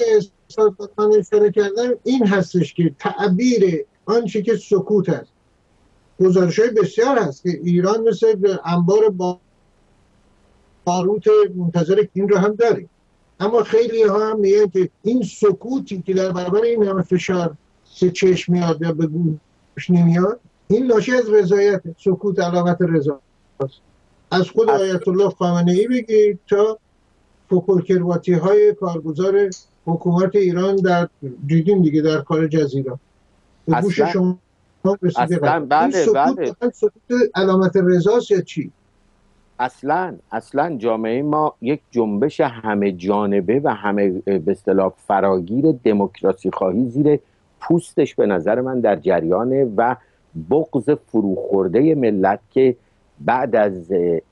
اشاره کردم این هستش که تعبیر آنچه که سکوت است. گزارش‌های بسیار هست که ایران مثل انبار با باروت منتظر این رو هم داریم، اما خیلی ها هم میگن که این سکوتی که در برابر این همه فشار به چشم میاد یا به گوش نمیاد، این ناشی از رضایت. سکوت علامت رضایت است. از خود آیت الله خامنه‌ای بگید تا فوکلکرواتی های کارگزار حکومت ایران در دیدیم دیگه در خارج از ایران به گوش شما رسیده. بله این سکوت بله. سکوت علامت رضاست یا چی؟ اصلا اصلا جامعه ما یک جنبش همه جانبه و همه به اصطلاح فراگیر دموکراسی خواهی زیر پوستش به نظر من در جریانه و بغض فروخورده ملت که بعد از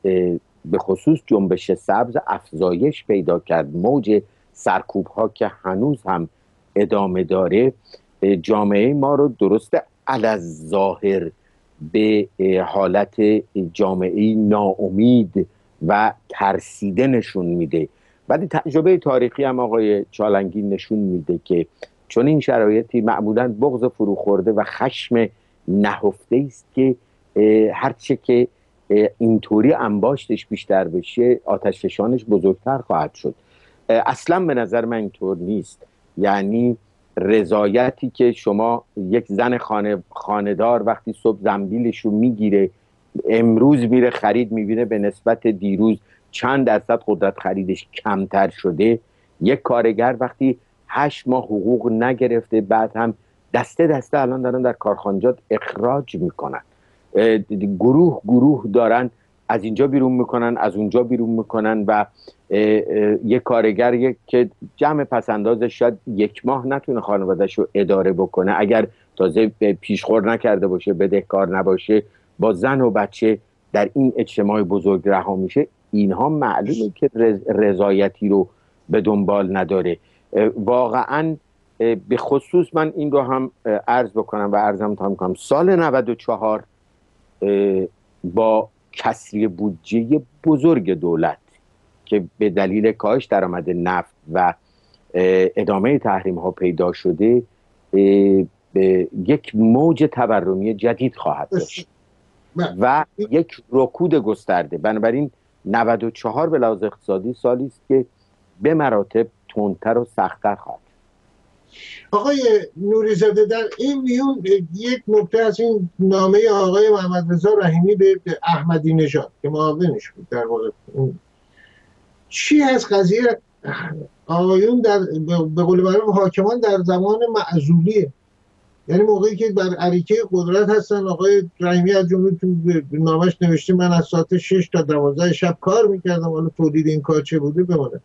به خصوص جنبش سبز افزایش پیدا کرد، موج سرکوب ها که هنوز هم ادامه داره، جامعه ما رو درست علی‌الظاهر به حالت جامعه ناامید و ترسیده نشون میده. ولی تجربه تاریخی هم آقای چالنگی نشون میده که چون این شرایطی معمولاً بغض فروخورده و خشم نهفته است که هرچه که اینطوری انباشتش بیشتر بشه آتشفشانش بزرگتر خواهد شد. اصلا به نظر من اینطور نیست. یعنی رضایتی که شما یک زن خانه خانه‌دار وقتی صبح زنبیلش رو میگیره، امروز میره خرید میبینه به نسبت دیروز چند درصد قدرت خریدش کمتر شده، یک کارگر وقتی هشت ماه حقوق نگرفته بعد هم دسته دسته الان دارن در کارخانجات اخراج میکنن، گروه گروه دارن از اینجا بیرون میکنن از اونجا بیرون میکنن و یک کارگر یک که جمع پسندازش شاید یک ماه نتونه خانواده‌اش رو اداره بکنه، اگر تازه پیشخور نکرده باشه، بدهکار نباشه، با زن و بچه در این اجتماع بزرگ رها میشه. اینها معلومه که رضایتی رو به دنبال نداره. واقعا به خصوص من این رو هم عرض بکنم و عرضم تمام کنم، سال نود و چهار با کسری بودجه بزرگ دولت که به دلیل کاهش درآمد نفت و ادامه تحریم ها پیدا شده یک موج تورمی جدید خواهد داشت و یک رکود گسترده. بنابراین نود و چهار به لحاظ اقتصادی سالی است که به مراتب تندتر و سخت‌تر خواهد. آقای نوری‌زاده در این میون یک نکته از این نامه آقای محمد رضا رحیمی به احمدی نژاد که معاونش بود در واقع، چی از قضیه آقایون در به قول معروف حاکمان در زمان معزولیه؟ یعنی موقعی که بر اریکه قدرت هستن، آقای رحیمی از جمله تو نامش نوشته من از ساعت شش تا دوازده شب کار میکردم، حالا تولید این کار چه بوده بمانه.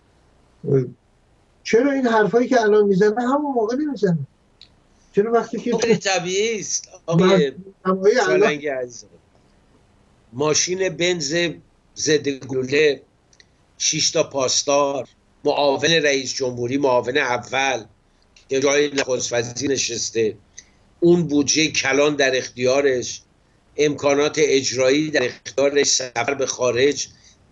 چرا این حرفایی که الان میزنه همون موقع نمیزنه؟ چرا وقتی که خیلی طبیعی است آقای چالنگی عزیز، ماشین بنز ضد گلوله، شش تا پاسدار، معاون رئیس جمهوری، معاون اول که جای نخست وزیر نشسته، اون بودجه کلان در اختیارش، امکانات اجرایی در اختیارش، سفر به خارج،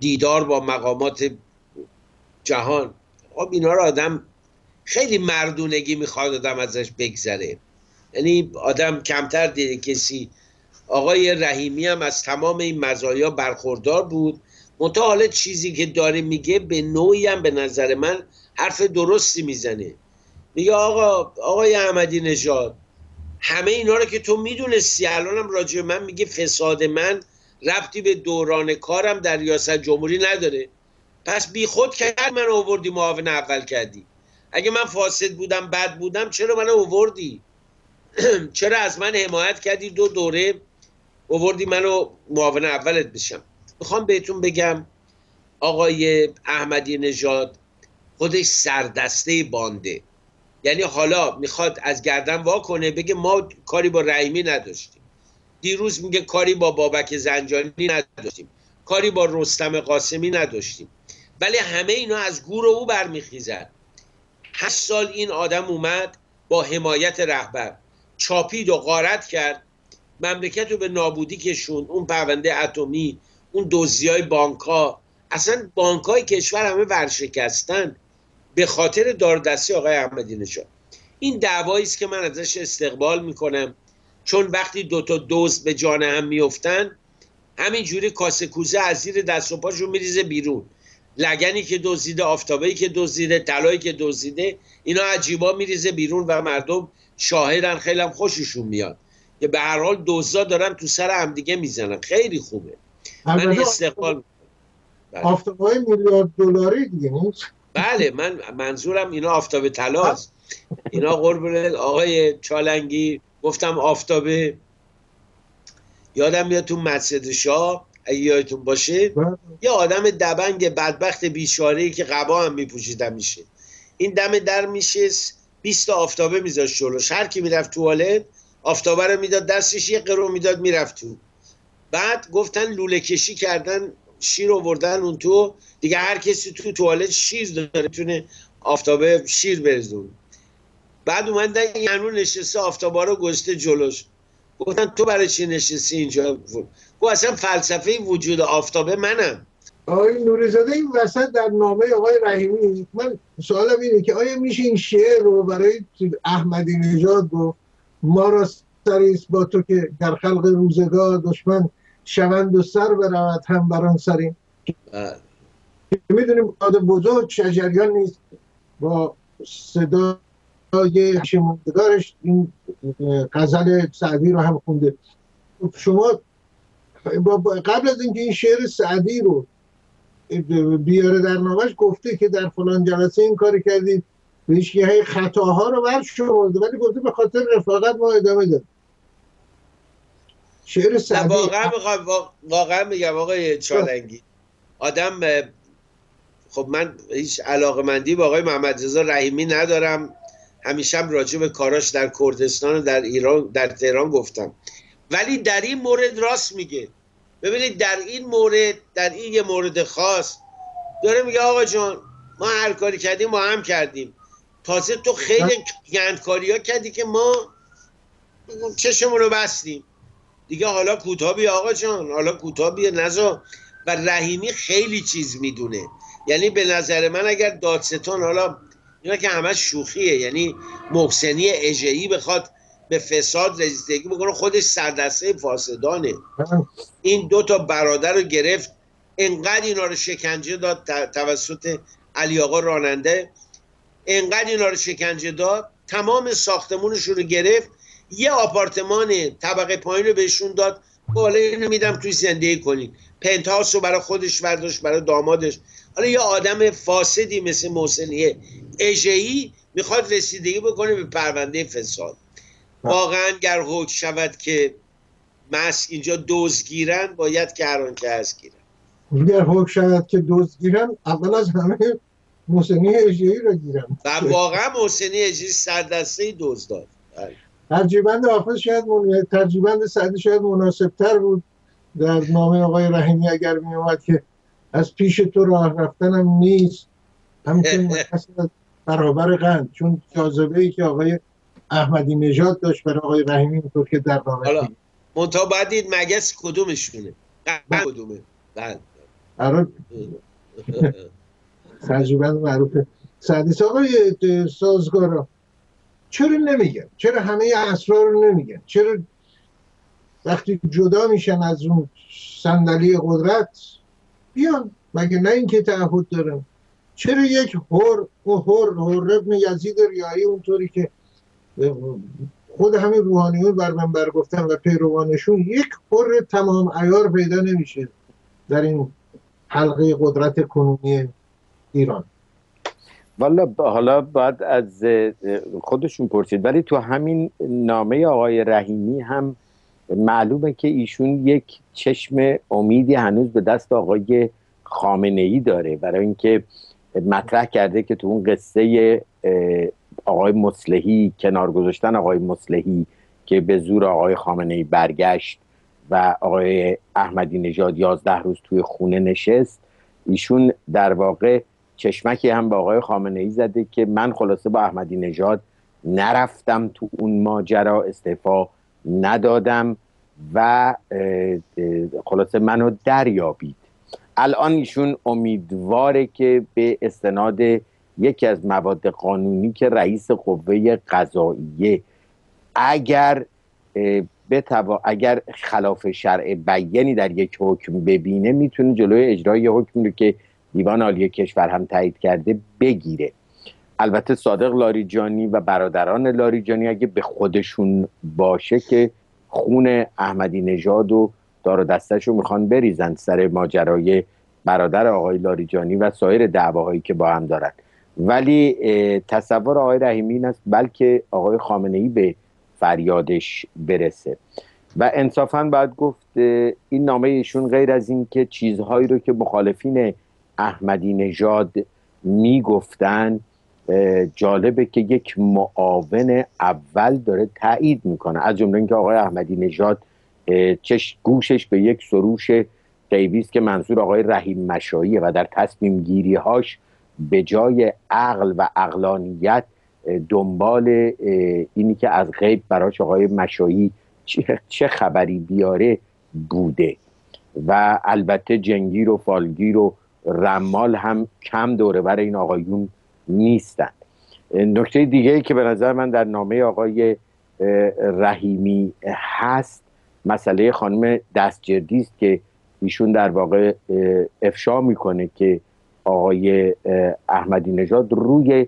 دیدار با مقامات جهان. خب اینا رو آدم خیلی مردونگی میخواد آدم ازش بگذره، یعنی آدم کمتر دیده کسی. آقای رحیمی هم از تمام این مزایا برخوردار بود، منتها حالا چیزی که داره میگه به نوعی هم به نظر من حرف درستی میزنه. میگه آقا آقای احمدی نژاد، همه اینا رو که تو میدونستی، الانم راجع من میگه فساد من ربطی به دوران کارم در ریاست جمهوری نداره، پس بی خود کرد من آوردی معاون اول کردی. اگه من فاسد بودم بد بودم چرا من آوردی؟ چرا از من حمایت کردی دو دوره آوردی منو معاون اولت بشم؟ میخوام بهتون بگم آقای احمدی نژاد خودش سردسته بانده، یعنی حالا میخواد از گردن وا کنه بگه ما کاری با رحیمی نداشتیم، دیروز میگه کاری با بابک زنجانی نداشتیم، کاری با رستم قاسمی نداشتیم، ولی همه اینا از گور او برمیخیزد. هشت سال این آدم اومد با حمایت رهبر چاپید و غارت کرد، مملکت رو به نابودی کشوند، اون پرونده اتمی، اون دزدی‌های بانک‌ها، اصلا بانک‌های کشور همه ورشکستن به خاطر داردستی آقای احمدی نژاد. این دعوایی است که من ازش استقبال میکنم، چون وقتی دو تا دزد به جان هم میافتن همینجوری کاسه کوزه از زیر دست و پاشون میریزه بیرون، لگنی که دزدیده، آفتابه‌ای که دزدیده، طلایی که دزدیده، اینا عجیبا میریزه بیرون و مردم شاهدن، خیلی هم خوششون میاد که به هر حال دزدا دارن تو سر هم دیگه میزنن. خیلی خوبه، من استقبال. آفتابهای میلیارد دلاری دیگه نیست. بله، من منظورم اینا آفتاب طلاست. اینا قربون آقای چالنگی گفتم آفتابه، یادم میاد تو مسجد شاه اگه یادتون باشه یه آدم دبنگ بدبخت بیچاره‌ای که قبا هم میپوشیدن میشه، این دم در میشه بیست تا آفتابه میذاشت جلوش، هر کی میرفت توالت آفتابه رو میداد دستش، یه قرو میداد میرفت تو. بعد گفتن لوله کشی کردن، شیر آوردن اون تو دیگه، هر کسی تو توالت شیر داره تونه آفتابه شیر برزون. بعد اومدن یعنون نشسته آفتابه رو گذاشته جلوش، گفتن تو برای چی نشستی اینجا؟ گفت اصلا فلسفه وجود آفتابه منم. آقای نوری‌زاده این وسط در نامه آقای رحیمی، من سوالم اینه که آیا میشه این شعر رو برای احمدی نژاد گفت ما را سریست با تو که در خلق روزگار دشمن شوند و سر برود هم بران سریم؟ میدونیم آده بزرگ شجریان نیست با صدای شموندگارش این غزل سعدی رو هم خونده. شما قبل از اینکه این شعر سعدی رو بیاره در نامش گفته که در فلان جلسه این کاری کردید، بهش یه خطاها رو برشمرده، ولی گفته به خاطر رفاقت ما ادامه داد. شعر سعدی واقعا واقعا میگم آقای چالنگی، آدم خب من هیچ علاقمندی با آقای محمد رضا رحیمی ندارم، همیشه هم راجع به کاراش در کردستان و در ایران در تهران گفتم، ولی در این مورد راست میگه. ببینید در این مورد، در این یه مورد خاص داره میگه آقا جان ما هر کاری کردیم ما هم کردیم، تازه تو خیلی گندکاری ها کردی که ما چشمون رو بستیم دیگه، حالا کوتاه بیا آقا جان، حالا کوتاه بیا نزا. و رحیمی خیلی چیز میدونه، یعنی به نظر من اگر دادستان، حالا اینا که همه شوخیه، یعنی محسنی اژه‌ای بخواد به فساد رسیدگی بکنه، خودش سردسته فاسدانه. این دو تا برادر رو گرفت، انقدر اینا رو شکنجه داد توسط علی آقا راننده، انقدر اینا رو شکنجه داد، تمام ساختمونشون رو گرفت، یه آپارتمان طبقه پایین رو بهشون داد، حالا اینو میدم توی زندگی کنین. پنتهاوس رو برای خودش برداشت، برای دامادش. حالا یه آدم فاسدی مثل محسنی اژه‌ای میخواد رسیدگی بکنه به پرونده فساد. واقعا گر حکم شود که مس اینجا دزد گیرن، باید که هر آنچه هست گیرن. گر حکم شود که دزد گیرن، اول از همه محسنی اژه‌ای رو گیرن. و واقعا محسنی اژه‌ای سردسته دزداد. ترجیبند حافظ شاید من... ترجیبند سعدی شاید مناسبتر بود در نامه آقای رحیمی اگر می اومد که از پیش تو راه رفتنم نیست همچون برابر قند، چون جاذبه‌ای که آقای احمدی نژاد داشت برای آقای رحیمی اینطور که در نامه حالا منتها باید دید مگس کدومشونه، قند کدومه. بله الان تجربه معروفه سعدیس آقای سازگارا چرا نمیگن؟ چرا همه اسرار رو نمیگن؟ چرا وقتی جدا میشن از اون صندلی قدرت بیان؟ مگه نه اینکه تعهد دارن؟ چرا یک هر هر هر ابن یزید ریایی اونطوری که خود همین روحانیون بر منبر گفتن و پیروانشون یک هر تمام عیار پیدا نمیشه در این حلقه قدرت کنونی ایران؟ والا حالا باید از خودشون پرسید، ولی تو همین نامه آقای رحیمی هم معلومه که ایشون یک چشم امیدی هنوز به دست آقای خامنه ای داره، برای اینکه مطرح کرده که تو اون قصه آقای مصلحی، کنار گذاشتن آقای مصلحی که به زور آقای خامنه ای برگشت و آقای احمدی نژاد یازده روز توی خونه نشست، ایشون در واقع چشمکی هم به آقای خامنه ای زده که من خلاصه با احمدی نژاد نرفتم تو اون ماجرا، استعفا ندادم و خلاصه منو دریابید. الان ایشون امیدواره که به استناد یکی از مواد قانونی که رئیس قوه قضاییه اگر بتوا اگر خلاف شرع بیانی در یک حکم ببینه میتونه جلوی اجرای حکمی رو که دیوان عالی کشور هم تایید کرده بگیره. البته صادق لاریجانی و برادران لاریجانی اگه به خودشون باشه که خون احمدی نژاد و دار و دستش رو میخوان بریزن سر ماجرای برادر آقای لاریجانی و سایر دعواهایی که با هم دارن. ولی تصور آقای رحیمی این است بلکه آقای خامنه ای به فریادش برسه و انصافاً باید گفت این نامه ایشون غیر از این که چیزهایی رو که مخالفین احمدی نژاد میگفتن، جالبه که یک معاون اول داره تایید میکنه، از جمله اینکه آقای احمدی نژاد چش گوشش به یک سروش غیبی است که منظور آقای رحیم مشاییه و در تصمیم گیری هاش به جای عقل و عقلانیت دنبال اینی که از غیب براش آقای مشایی چه خبری بیاره بوده و البته جنگیر و فالگیر و رمال هم کم دوره بر این آقایون نیستن. نکته دیگه ای که به نظر من در نامه آقای رحیمی هست مسئله خانم دستجردی است که ایشون در واقع افشا میکنه که آقای احمدی نژاد روی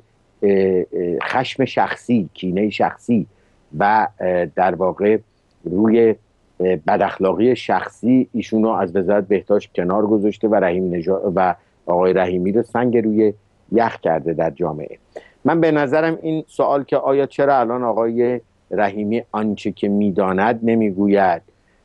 خشم شخصی، کینه شخصی و در واقع روی بداخلاقی شخصی ایشون رو از وزارت بهداشت کنار گذاشته و رحیم نژاد و آقای رحیمی رو سنگ روی یخ کرده در جامعه. من به نظرم این سوال که آیا چرا الان آقای رحیمی آنچه که میداند نمیگوید،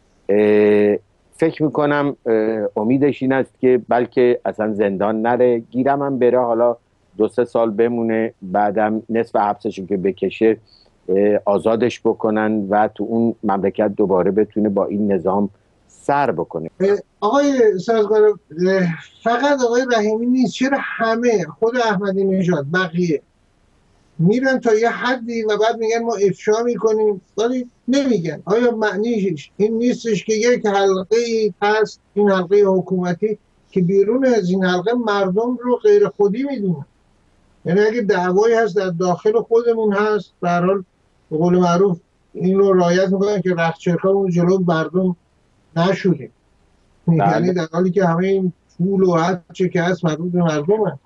فکر میکنم امیدش این است که بلکه اصلا زندان نره، گیرم هم بره، حالا دو سه سال بمونه، بعدم نصف حبسشو که بکشه آزادش بکنن و تو اون مملکت دوباره بتونه با این نظام سر بکنه. آقای سازگار، فقط آقای رحیمی نیست، چرا همه، خود احمدی نژاد، بقیه میرن تا یه حدی و بعد میگن ما افشا میکنیم ولی نمیگن؟ آیا معنیش این نیستش که یک حلقه هست، این حلقه حکومتی، که بیرون از این حلقه مردم رو غیر خودی میدونن؟ یعنی اگه دعوایی هست در داخل خودمون هست، به هر حال به قول معروف این رو رعایت میکنن که رختچرخمون جلو مردم نشوریم، یعنی در حالی که همه این پول و هر چه که هست مربوط به مردم هست.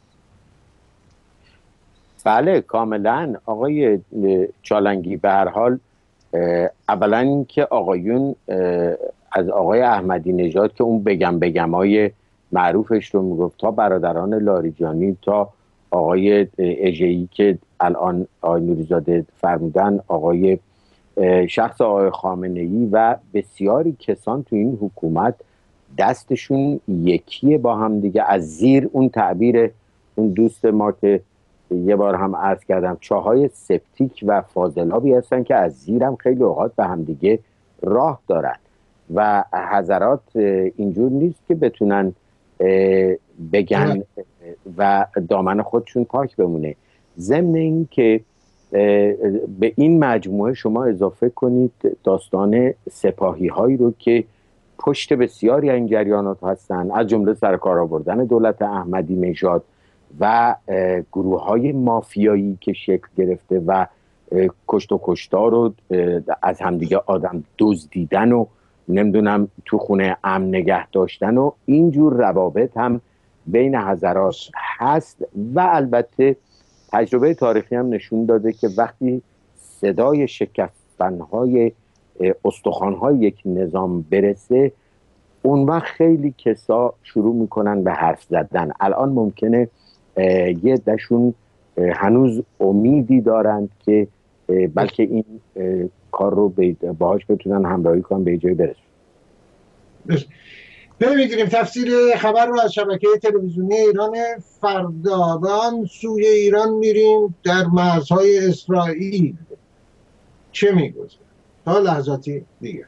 بله کاملا آقای چالنگی. به هر حال اولا اینکه آقایون از آقای احمدی نژاد که اون بگم بگمای معروفش رو میگفت تا برادران لاریجانی تا آقای اژه‌ای که الان آقای نوریزاده فرمودن، آقای شخص آقای خامنه‌ای و بسیاری کسان تو این حکومت دستشون یکیه با هم دیگه. از زیر اون تعبیر اون دوست ما که یه بار هم عرض کردم چاهای سپتیک و فاضلابی هستن که از زیرم خیلی اوقات به هم دیگه راه دارن و حضرات اینجور نیست که بتونن بگن و دامن خودشون پاک بمونه. ضمن این که به این مجموعه شما اضافه کنید داستان سپاهی هایی رو که پشت بسیاری این جریانات هستند، از جمله سرکار آوردن دولت احمدی نژاد و گروه های مافیایی که شکل گرفته و کشت و کشتار رو از همدیگه آدم دزدیدن و نمیدونم تو خونه امن نگه داشتن و اینجور روابط هم بین حضرات هست. و البته تجربه تاریخی هم نشون داده که وقتی صدای شکستنهای استخوانهای یک نظام برسه، اون وقت خیلی کسا شروع میکنن به حرف زدن. الان ممکنه یه دشون هنوز امیدی دارند که بلکه این کار رو باهاش بتونن همراهی کنن به جای برسن. نمیگیریم تفسیر خبر رو از شبکه تلویزیونی ایران. فردابان سوی ایران میریم، در مرزهای اسرائیل چه میگذره تا لحظاتی دیگه.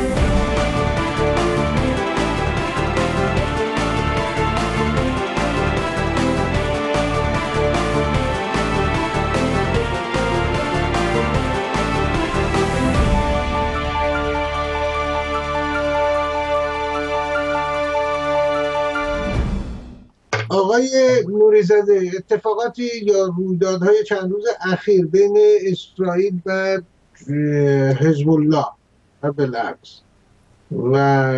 آقای نوری‌زاده، اتفاقاتی یا رویدادهای چند روز اخیر بین اسرائیل و حزب الله و بالعکس و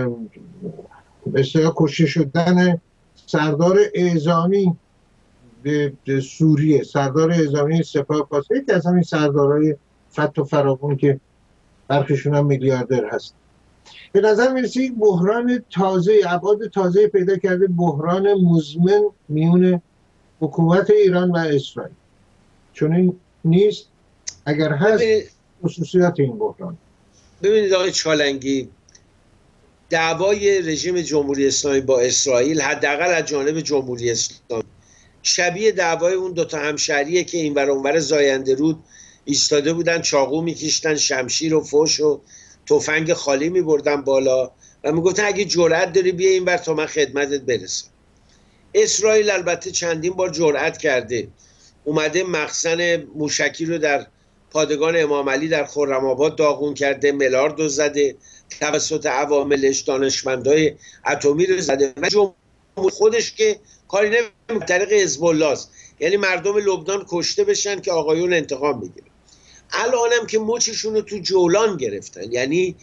مثلا کشته شدن سردار اعظامی به سوریه، سردار اعظامی سپاه پاسداران، یکی از همین سردارهای فتح و فراوون که برخیشون هم میلیاردر هست، به نظر میرسه یک بحران تازه، ابعاد تازه پیدا کرده، بحران مزمن میون حکومت ایران و اسرائیل. چون این نیست؟ اگر هست خصوصیات این بحران. ببینید آقای چالنگی، دعوای رژیم جمهوری اسلامی با اسرائیل حداقل از جانب جمهوری اسلامی شبیه دعوای اون دوتا همشهریه که این ور اون ور زاینده رود ایستاده بودن، چاقو میکشتن، شمشیر و فوش و تفنگ خالی میبردن بالا و میگفتن اگه جرأت داری بیا این ور تا من خدمتت برسم. اسرائیل البته چندین بار جرأت کرده، اومده مخزن موشکی رو در پادگان امام علی در خرم‌آباد داغون کرده، ملاردو زده، توسط عواملش دانشمندای اتمی رو زده و جمهور خودش که کاری نمی‌کنه، طریق حزب الله است. یعنی مردم لبنان کشته بشن که آقایون انتقام بگیرن. الانم که مچشون رو تو جولان گرفتن، یعنی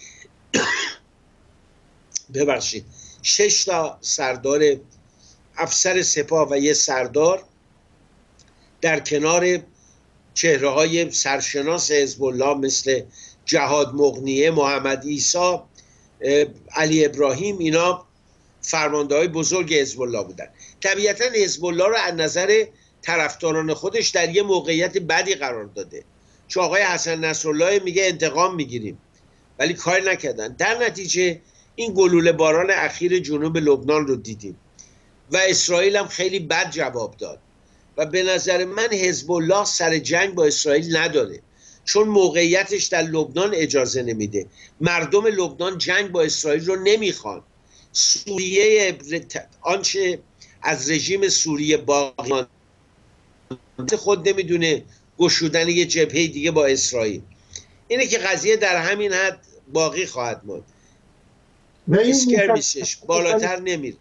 ببخشید شش تا سردار افسر سپاه و یه سردار در کنار چهره های سرشناس حزب الله مثل جهاد مغنیه، محمد عیسی، علی ابراهیم، اینا فرمانده های بزرگ حزب الله بودن. طبیعتا حزب الله رو از نظر طرفداران خودش در یه موقعیت بدی قرار داده، چون آقای حسن نصرالله میگه انتقام میگیریم، ولی کار نکردن. در نتیجه این گلوله باران اخیر جنوب لبنان رو دیدیم و اسرائیل هم خیلی بد جواب داد و به نظر من حزب الله سر جنگ با اسرائیل نداره، چون موقعیتش در لبنان اجازه نمیده. مردم لبنان جنگ با اسرائیل رو نمیخوان. سوریه، آنچه از رژیم سوریه باقی خود نمیدونه گشودن یه جبهه دیگه با اسرائیل، اینه که قضیه در همین حد باقی خواهد ماند. اسکر میشش بالاتر نمیره.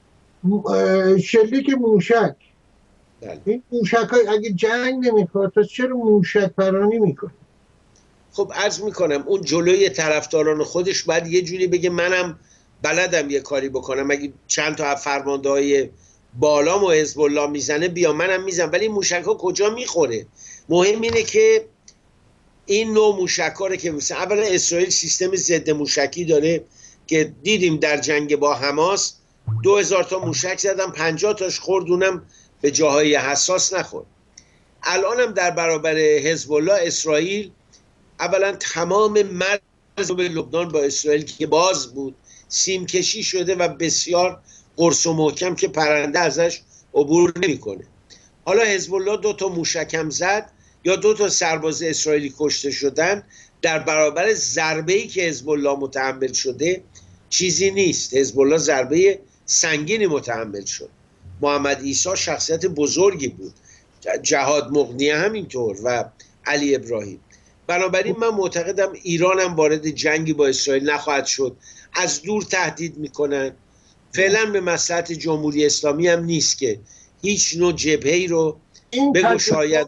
شلیک موشک، بله. این موشک های اگه جنگ نمیخواد پس چرا موشک پرانی میکنه؟ خب عرض میکنم اون جلوی طرفداران خودش باید یه جوری بگه منم بلدم یه کاری بکنم، اگه چند تا فرمانده های بالام و حزب الله میزنه بیا منم میزنم، ولی موشک ها کجا میخوره؟ مهم اینه که این نوع موشک ها رو که مثلا اولا اسرائیل سیستم ضد موشکی داره که دیدیم در جنگ با حماس دو هزار تا موشک زدن، پنجاه تاش خورد، اونم به جاهای حساس نخورد. الان هم در برابر حزب الله اسرائیل اولا تمام مرز به لبنان با اسرائیل که باز بود سیم کشی شده و بسیار قرص و محکم که پرنده ازش عبور نمیکنه. حالا حزب الله دو تا موشکم زد یا دو تا سرباز اسرائیلی کشته شدن، در برابر ضربه‌ای که حزب الله متحمل شده چیزی نیست. حزب الله ضربه سنگینی متحمل شد. محمد عیسی شخصیت بزرگی بود، جهاد مغنیه همینطور و علی ابراهیم. بنابراین من معتقدم ایران هم وارد جنگی با اسرائیل نخواهد شد. از دور تهدید میکنن. فعلا به مصلحت جمهوری اسلامی هم نیست که هیچ نوع جبهه‌ای رو بگو شاید.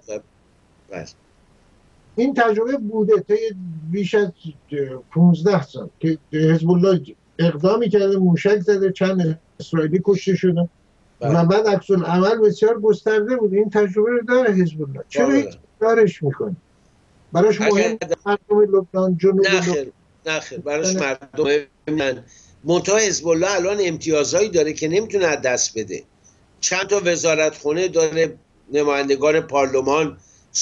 این تجربه بوده طی بیش از پونزده سال که حزب الله اقدامی کرده، موشک زده، چند اسرائیلی کشته شدن و بعد عکس العمل بسیار گسترده بود. این تجربه رو داره حزب الله، چرا هیچ کارش میکنه؟ براش مهم مردم لبنان، جنوب لبنان؟ نه خیر، براش مردم مهم. منتها حزب الله الان امتیازهایی داره که نمیتونه از دست بده. چند تا وزارت خونه داره، نمایندگان پارلمان،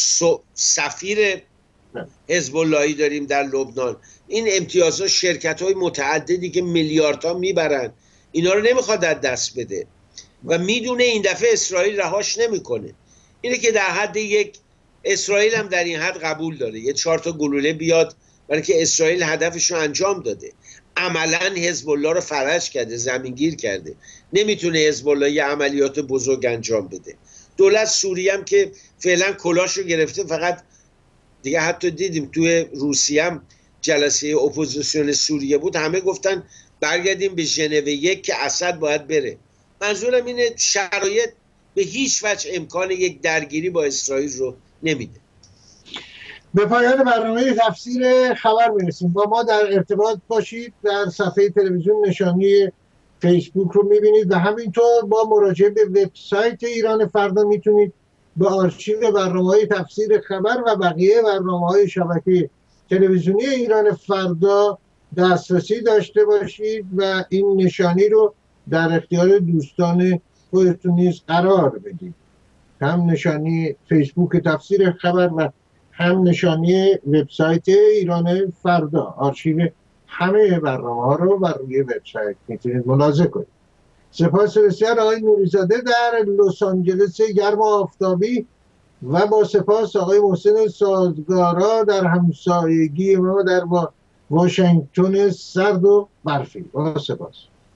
سفیر حزب اللهی داریم در لبنان. این امتیازها شرکت‌های متعددی که میلیاردها میبرن، اینا رو نمیخواد از دست بده و میدونه این دفعه اسرائیل رهاش نمیکنه. اینه که در حد یک، اسرائیل هم در این حد قبول داره یه چهار تا گلوله بیاد، برای که اسرائیل هدفش رو انجام داده، عملا حزب الله رو فرج کرده، زمینگیر کرده. نمیتونه حزب الله یه عملیات بزرگ انجام بده. دولت سوریه هم که فعلا کلاش رو گرفته، فقط دیگه حتی دیدیم توی روسیه هم جلسه اپوزیسیون سوریه بود، همه گفتن برگردیم به ژنو یک که اسد باید بره. منظورم اینه شرایط به هیچ وجه امکان یک درگیری با اسرائیل رو نمیده. به پایان برنامه تفسیر خبر میرسیم. با ما در ارتباط باشید. در صفحه تلویزیون نشانی فیسبوک رو میبینید و همینطور با مراجعه به وبسایت ایران فردا میتونید به آرشیو برنامه‌های تفسیر خبر و بقیه برنامه‌های شبکه تلویزیونی ایران فردا دسترسی داشته باشید و این نشانی رو در اختیار دوستان خودتون نیز قرار بدید. هم نشانی فیسبوک تفسیر خبر و هم نشانی وبسایت ایران فردا. آرشیو همه برنامه‌ها رو بر روی وبسایت میتونید ملاحظه کنید. سپاس بسیار آقای نوریزاده در لس آنجلس گرم و آفتابی و با سپاس آقای محسن سازگارا در همسایگی ما در واشنگتن سرد و برفی. با سپاس.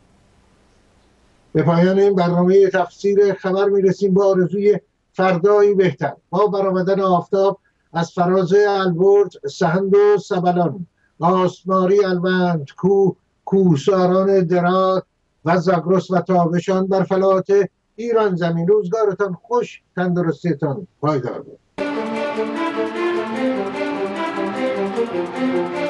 به پایان این برنامه تفسیر خبر میرسیم با آرزوی فردایی بهتر. با برآمدن آفتاب از فراز البرز، سهند و سبلان، آسماری الوند، کوه، کوهساران درات و زاگرس و تابشان بر فلات ایران زمین. روزگارتان خوش، تندرستیتان پایدار باد.